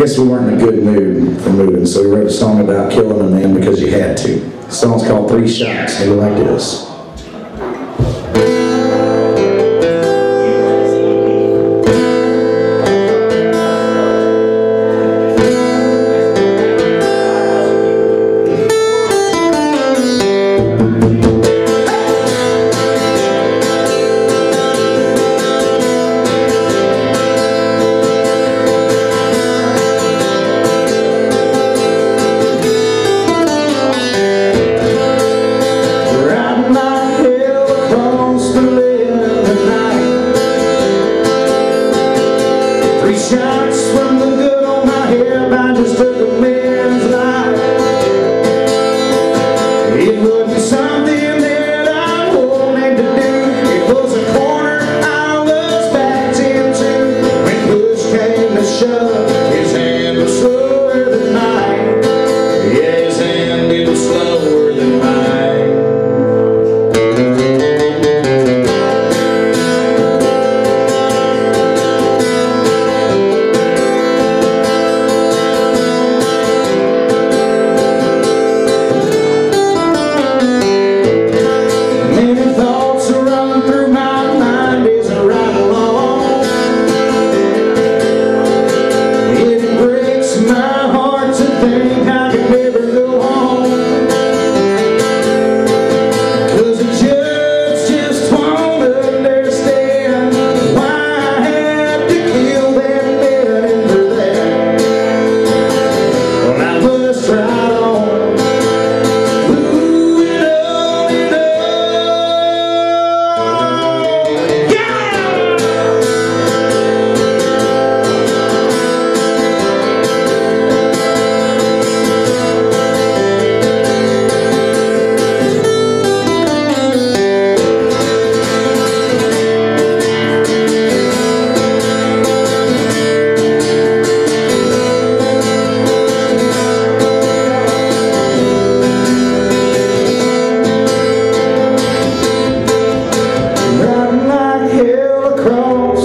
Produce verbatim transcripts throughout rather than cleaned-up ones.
guess we weren't in a good mood for moving, so we wrote a song about killing a man because you had to. The song's called Three Shots, and it like this. Three shots from the good on my head, I just took a man's life. It wasn't something that I wanted to do. It was a corner I was backed into. When push came to shove, his hand was slower than mine. Yeah, his hand, it was slower than mine.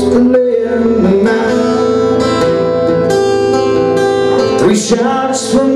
Three shots from